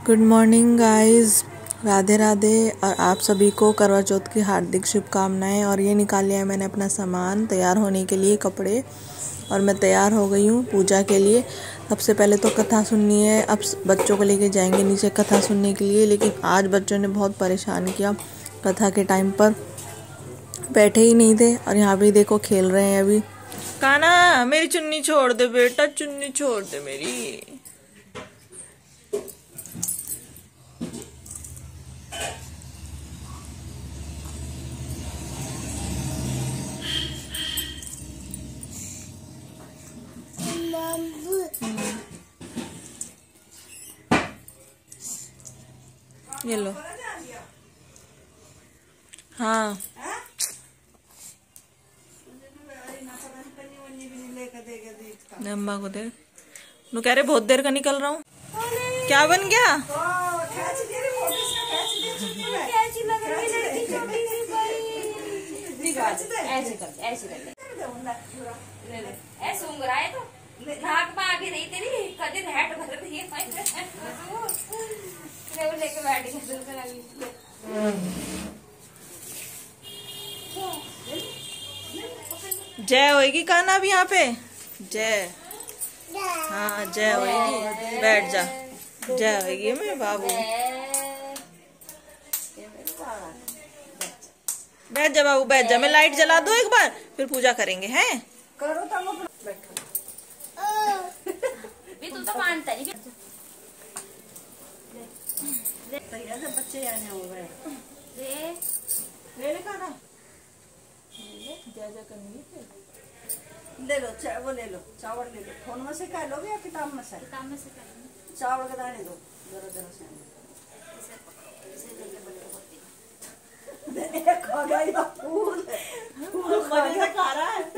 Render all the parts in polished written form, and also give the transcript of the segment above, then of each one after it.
Good morning guys, Radhe Radhe. और आप सभी को करवा चौथ की हार्दिक शुभकामनाएं। और ये निकाल लिया है मैंने अपना सामान तैयार होने के लिए, कपड़े, और मैं तैयार हो गई हूँ पूजा के लिए। सबसे पहले तो कथा सुननी है। अब बच्चों को लेके जाएंगे नीचे कथा सुनने के लिए, लेकिन आज बच्चों ने बहुत परेशान किया। कथा के टाइम पर बैठे ही नहीं थे और यहाँ भी देखो खेल रहे हैं। अभी काना मेरी चुन्नी छोड़ दे बेटा, चुन्नी छोड़ दे मेरी। ये लो। हाँ अम्मा को दे। नु कह रहे बहुत देर का निकल रहा हूँ। क्या बन गया? ऐसे कर ले ऐसे उंगराए तो नाक में आगे नहीं तेरी कदर हैट भर रही है वो लेके बैठ गया। जय होएगी काना अब यहाँ पे। जय, हाँ जय होएगी। बैठ जा, जय होएगी मेरे बाबू। बैठ जा बाबू, बैठ जा। मैं लाइट जला दूं एक बार, फिर पूजा करेंगे हैं। करो तो भी तू तो मानता नहीं। बच्चे आने हो गए। ले ले खाना, जय करनी है। ले लो वो ले लो, चावल ले लो। फोन में से कह लोगे या किताब में से? किताब में से कर चावल के दाने दो जरा जरा से। खा गया फूल खा रहा है।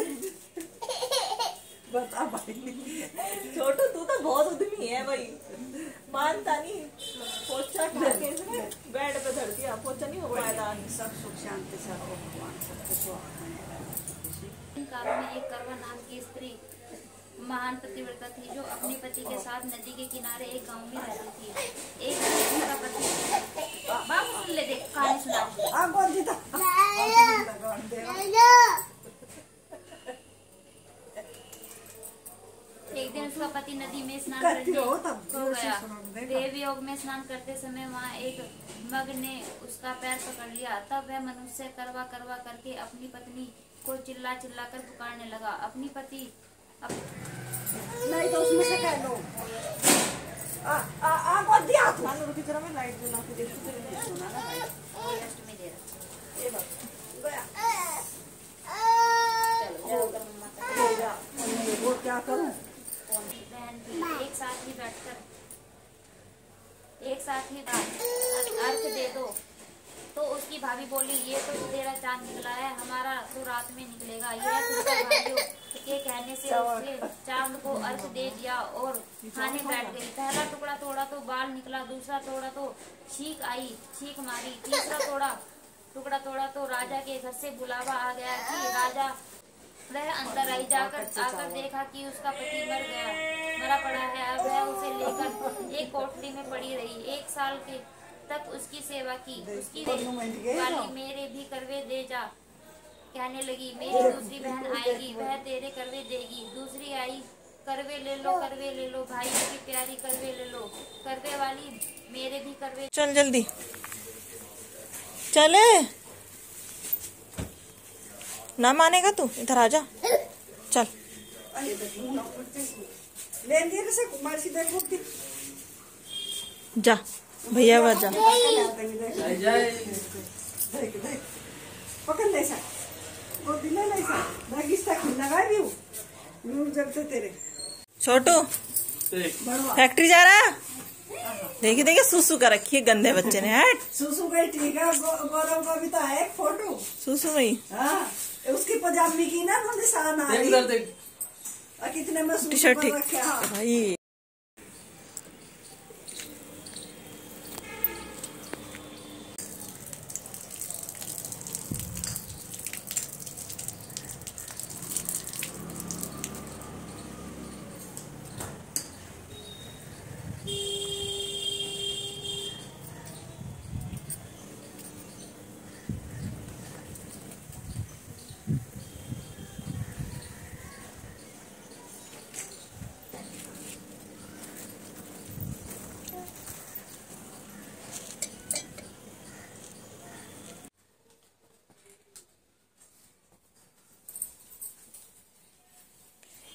बता भाई, छोटू तू तो बहुत उद्यमी है भाई, मानता नहीं। पोछा खाके इसने बेड पे धर दिया, पोछा नहीं हो पाया। सब सुख शांति से रहो, भगवान सबको स्वास्थ्य इन कालों में एक करवा नाम की स्त्री महान पतिव्रता थी जो अपने पति के साथ नदी के किनारे एक गांव में रहती थी। एक दिन उनका पति बाबू सुन ले, देख कहानी सुना। एक दिन उसका पति नदी में स्नान करने हो गया। देव योग में स्नान करते समय वहाँ एक मग ने उसका पैर पकड़ लिया। तब वह मनुष्य करवा करवा करके अपनी पत्नी को चिल्ला चिल्ला कर पुकारने लगा। अपनी पति नहीं तो उसमें से कह लो। रुकी जरा, मैं लाइट जला के देखती हूँ। सुना ना भाई, में दे रहा। ये बात गया। चलो वो क्या करूं? बहन भी एक साथ ही बैठकर अर्घ दे दो। तो उसकी भाभी बोली, ये तो तेरा चांद निकला है, हमारा तो रात में निकलेगा। यह सुनकर भाइयों के कहने से उसने चांद को अर्घ दे दिया और खाने बैठ गई। पहला टुकड़ा तोड़ा तो बाल निकला, दूसरा तोड़ा तो छींक आई, छींक मारी, तीसरा टुकड़ा तोड़ा तो राजा के घर से बुलावा आ गया कि राजा। वह अंदर आई, आकर देखा कि उसका पति मरा पड़ा है। अब वह उसे लेकर एक कोठरी में पड़ी रही। 1 साल के तक उसकी सेवा की। उसकी वाली मेरे भी करवे दे जा कहने लगी। मेरी दूसरी बहन आएगी, वह तेरे करवे देगी। दूसरी आई, करवे ले लो भाई की प्यारी, करवे ले लो। करवे वाली मेरे भी करवे। चल जल्दी चले, ना मानेगा तू, इधर आ जा। चल जा भैया, बात जा। पकड़ ले सा गोदी ले ले सा भागिस्ता की लगा भी हूँ नूर जलते तेरे। छोटू फैक्ट्री जा रहा। देखिए देखिए सुसु का रखी है गंदे बच्चे ने। हट सुसु गई, ठीक है। गौरव का भी तो है एक फोटो सुसु में। हाँ, उसकी पजामी की ना तो निशान आ रही। कितने में टी शर्ट ठीक रखे भाई।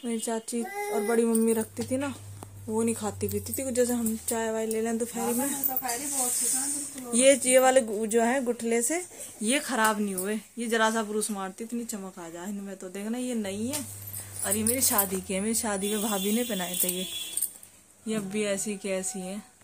मेरी चाची और बड़ी मम्मी रखती थी ना, वो नहीं खाती पीती थी। जैसे हम चाय वाय ले लें दोपहर में, ये वाले जो है गुठले से ये खराब नहीं हुए। ये जरा सा पुरुष मारती इतनी चमक आ जाए इनमें। तो देखना ये नई है और ये मेरी शादी की है। मेरी शादी में भाभी ने पहनाए थे ये अब भी ऐसी की ऐसी है।